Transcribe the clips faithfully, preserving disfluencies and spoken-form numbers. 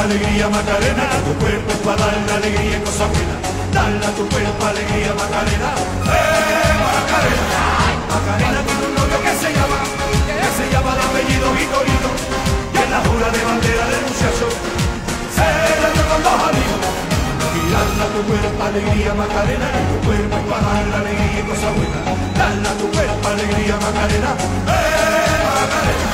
alegría Macarena, tu cuerpo es para dar la alegría y cosas buenas. Dale a tu cuerpo alegría Macarena, eh Macarena. Macarena tiene un novio que se llama, que se llama de apellido Vitorino, y en la jura de bandera del muchacho se la dio con dos amigos. Y dale a tu cuerpo alegría Macarena, tu cuerpo es para dar la alegría y cosas buenas. Dale a tu cuerpo alegría Macarena, eh Macarena.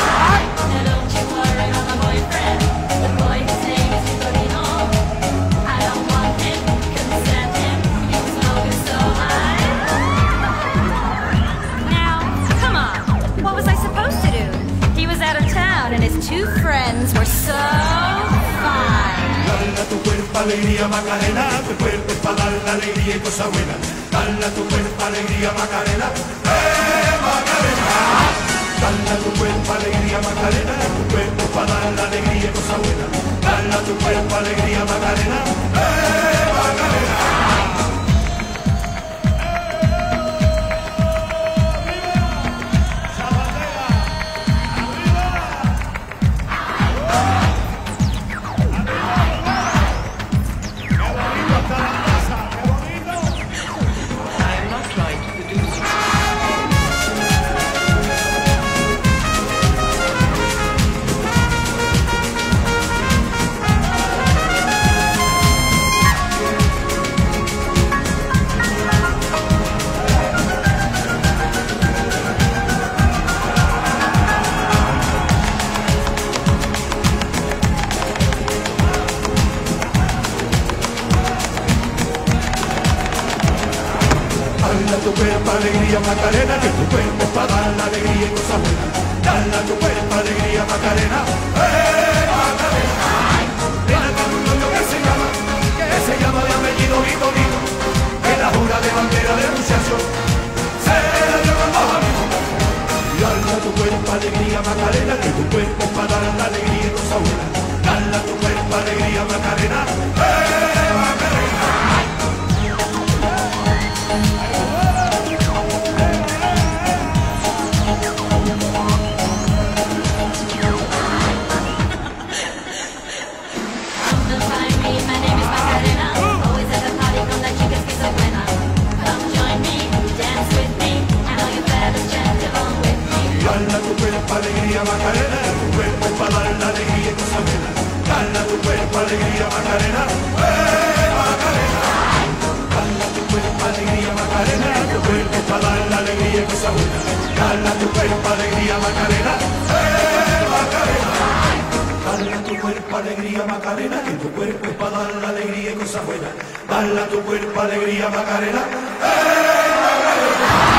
And his two friends were so fine. Dale a tu cuerpo alegría Macarena, tu cuerpo es para dar la alegría y cosas buenas. Dale a tu cuerpo alegría Macarena, eh Macarena. Dale a tu cuerpo alegría Macarena, tu cuerpo es para dar la alegría y cosas buenas. Dale a tu cuerpo alegría Macarena, eh Macarena. Dale a tu cuerpo alegría Macarena, que tu cuerpo es para dar la alegría y cosas buenas. Dale a tu cuerpo alegría Macarena, eh Macarena. Ven acá un novio que se llama, que se llama de apellido Vitorino, que la jura de bandera del muchacho se la dio con dos amigos. Dale a tu cuerpo alegría Macarena, que tu cuerpo es para dar la alegría y cosas buenas. Dale a tu cuerpo alegría Macarena, eh Macarena. Dale a tu cuerpo alegría Macarena, tu cuerpo es para dar la alegría y cosas buenas. Dale a tu cuerpo alegría Macarena, eh Macarena. Dale a tu cuerpo alegría Macarena, tu cuerpo es para dar la alegría y cosas buenas. Dale a tu cuerpo alegría Macarena, eh Macarena. Dale a tu cuerpo alegría Macarena, que tu cuerpo es para dar la alegría y cosas buenas. Dale a tu cuerpo alegría Macarena, eh Macarena.